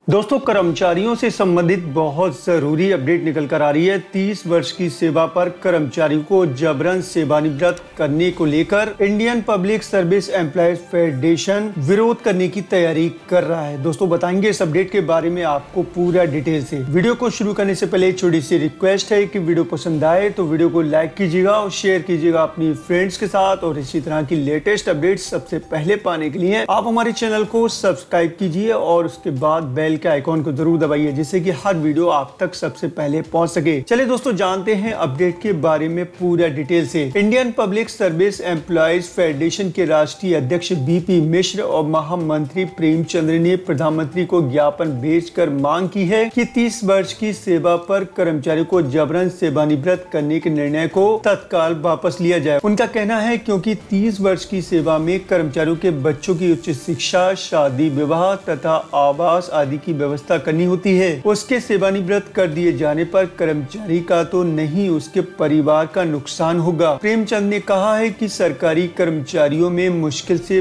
दोस्तों, कर्मचारियों से संबंधित बहुत जरूरी अपडेट निकल कर आ रही है। 30 वर्ष की सेवा पर कर्मचारियों को जबरन सेवानिवृत्त करने को लेकर Indian Public Service Employees Federation विरोध करने की तैयारी कर रहा है। दोस्तों, बताएंगे इस अपडेट के बारे में आपको पूरा डिटेल से। वीडियो को शुरू करने से पहले छोटी सी रिक्वेस्ट है कि वीडियो पसंद आए तो वीडियो को लाइक कीजिएगा और शेयर कीजिएगा अपनी फ्रेंड्स के साथ। और इसी तरह की लेटेस्ट अपडेट सबसे पहले पाने के लिए आप हमारे चैनल को सब्सक्राइब कीजिए और उसके बाद बेल के आइकॉन को जरूर दबाइए, जिससे कि हर वीडियो आप तक सबसे पहले पहुंच सके। चलिए दोस्तों, जानते हैं अपडेट के बारे में पूरा डिटेल से। Indian Public Service Employees Federation के राष्ट्रीय अध्यक्ष बीपी मिश्र और महामंत्री प्रेमचंद्र ने प्रधानमंत्री को ज्ञापन भेजकर मांग की है कि 30 वर्ष की सेवा पर कर्मचारियों को जबरन सेवानिवृत्त करने के निर्णय को तत्काल वापस लिया जाए। उनका कहना है क्योंकि 30 वर्ष की सेवा में कर्मचारियों के बच्चों की उच्च शिक्षा, शादी विवाह तथा आवास आदि की व्यवस्था करनी होती है। उसके सेवानिवृत्त कर दिए जाने पर कर्मचारी का तो नहीं, उसके परिवार का नुकसान होगा। प्रेमचंद ने कहा है कि सरकारी कर्मचारियों में मुश्किल से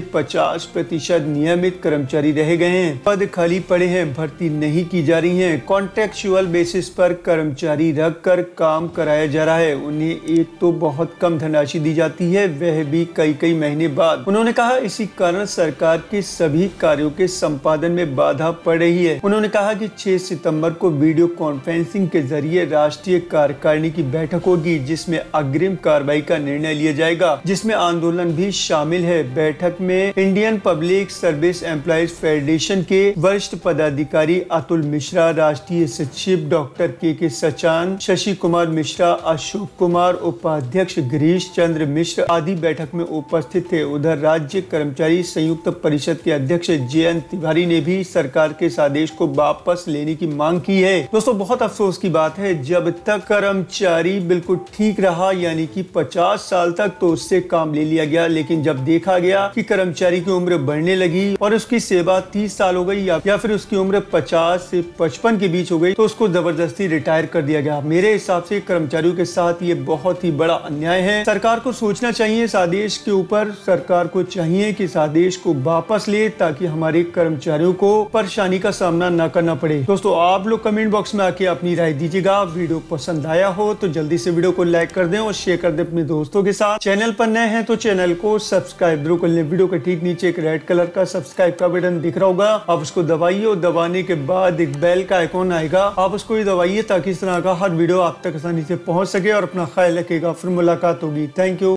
50% नियमित कर्मचारी रह गए हैं। पद खाली पड़े हैं, भर्ती नहीं की जा रही है। कॉन्ट्रेक्चुअल बेसिस पर कर्मचारी रख कर काम कराया जा रहा है। उन्हें एक तो बहुत कम धनराशि दी जाती है, वह भी कई महीने बाद। उन्होंने कहा इसी कारण सरकार के सभी कार्यों के संपादन में बाधा पड़ रही है। उन्होंने कहा कि 6 सितंबर को वीडियो कॉन्फ्रेंसिंग के जरिए राष्ट्रीय कार्यकारिणी की बैठक होगी, जिसमें अग्रिम कार्रवाई का निर्णय लिया जाएगा, जिसमें आंदोलन भी शामिल है। बैठक में Indian Public Service Employees Federation के वरिष्ठ पदाधिकारी अतुल मिश्रा, राष्ट्रीय सचिव डॉक्टर के सचान, शशि कुमार मिश्रा, अशोक कुमार, उपाध्यक्ष गिरीश चंद्र मिश्र आदि बैठक में उपस्थित थे। उधर राज्य कर्मचारी संयुक्त परिषद के अध्यक्ष जयंत तिवारी ने भी सरकार के आदेश को वापस लेने की मांग की है। दोस्तों, बहुत अफसोस की बात है, जब तक कर्मचारी बिल्कुल ठीक रहा, यानी कि 50 साल तक, तो उससे काम ले लिया गया। लेकिन जब देखा गया कि कर्मचारी की उम्र बढ़ने लगी और उसकी सेवा 30 साल हो गई या फिर उसकी उम्र 50 से 55 के बीच हो गई, तो उसको जबरदस्ती रिटायर कर दिया गया। मेरे हिसाब से कर्मचारियों के साथ ये बहुत ही बड़ा अन्याय है। सरकार को सोचना चाहिए इस आदेश के ऊपर। सरकार को चाहिए कि इस आदेश को वापस ले, ताकि हमारे कर्मचारियों को परेशानी का सामना न करना पड़े। दोस्तों, आप लोग कमेंट बॉक्स में आके अपनी राय दीजिएगा। वीडियो पसंद आया हो तो जल्दी से वीडियो को लाइक कर दें और शेयर कर दें अपने दोस्तों के साथ। चैनल पर नए हैं तो चैनल को सब्सक्राइब जरूर कर लें। वीडियो के ठीक नीचे एक रेड कलर का सब्सक्राइब का बटन दिख रहा होगा, आप उसको दबाइए और दबाने के बाद एक बेल का आइकॉन आएगा, आप उसको ही दबाइए, ताकि इस तरह का हर वीडियो आप तक आसानी से पहुंच सके। और अपना ख्याल रखिएगा, फिर मुलाकात होगी। Thank you.